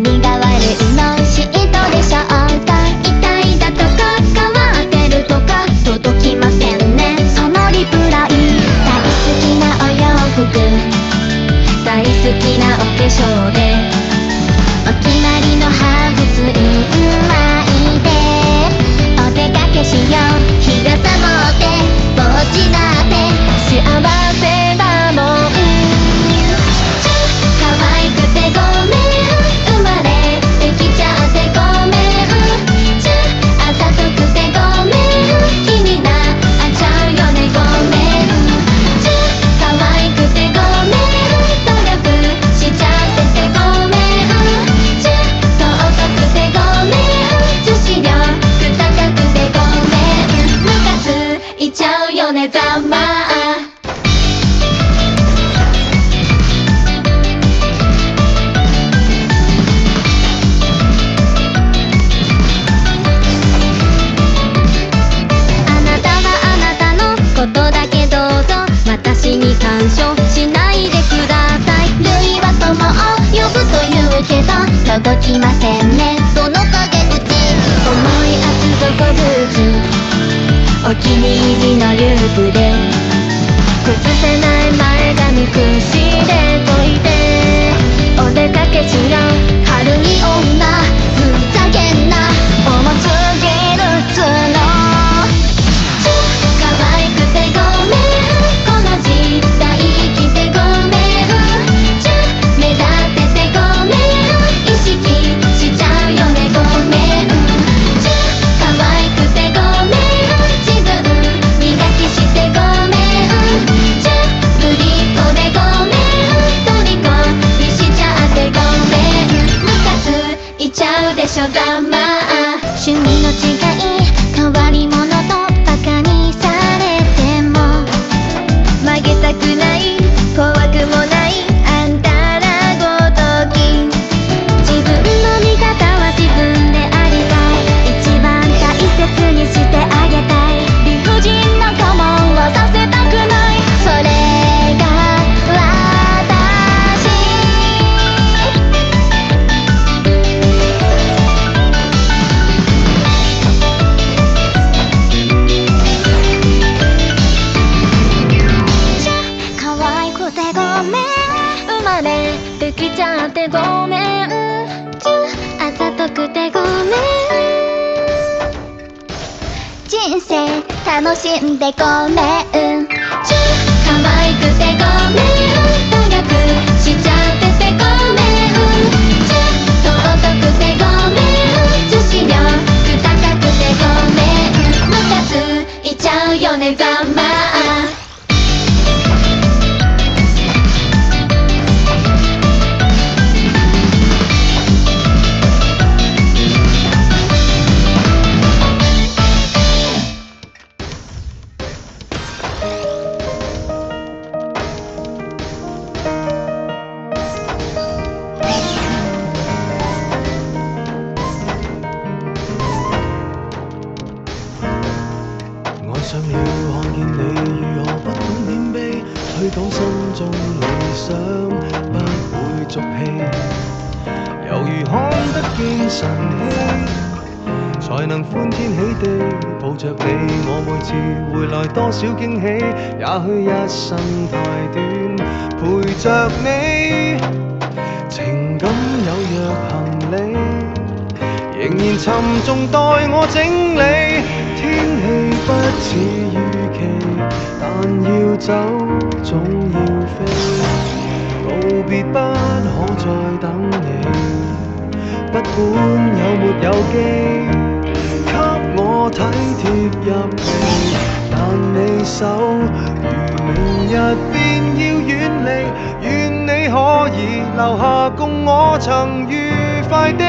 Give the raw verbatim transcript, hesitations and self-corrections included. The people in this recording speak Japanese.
何が悪いの嫉妬でしょうか。痛いだとか変わってるとか届きませんね、そのリプライ。大好きなお洋服、大好きなお化粧で、お決まりのハーブツイン巻いてお出かけしよう。日傘持ってぼっちだって幸せだもん。可愛くてごめん、生まれてきちゃってごめん。あざとくてごめん、気になっちゃうよねごめん。可愛くてごめん、努力しちゃっててごめん。尊くてごめん、女子力高くてごめん。ムカついちゃうよねざまあ。あなたはあなたのことだけどうぞ私に干渉しないでください。類は友を呼ぶというけど届きませんね、その陰口。思い圧どこずつお気に入りのループで崩せない前髪くしでといてお出かけしよう。軽い女ふざけんな重すぎるつの。可愛くてごめん、この時代生きてごめん。目立っててごめん、意識しちゃうよねごめん。可愛くてごめん、自分磨きしてごめん。ぶりっ子でごめん、虜にしちゃってごめん。ムカついちゃうでしょざまあ。趣味の違い変わり者とバカにされても曲げたくない怖くもないあんたらごとき。自分の味方は自分でありたい、一番大切にしてあげたい。理不尽な我慢はさせたくない、それが私。可愛くてごめん、生まれてきちゃってごめん。あざとくてごめん、人生楽しんでごめん。可愛くてごめん、努力しちゃっててごめん。尊くてごめん、女子力高くてごめん。ムカついちゃうよねざまあ。 愛上了看見你如何不懂謙卑，去講心中理想，不會俗氣，猶如看得見晨曦，才能歡天喜地抱着你。我每次回來多少驚喜，也許一生太短，陪着你。情感有若行李，仍然沉重待我整理。天氣不似預期，但要走總要飛，告別不可再等你，不管有沒有機，給我體貼入微，但你手如明日便要遠離，願你可以留下共我曾愉快的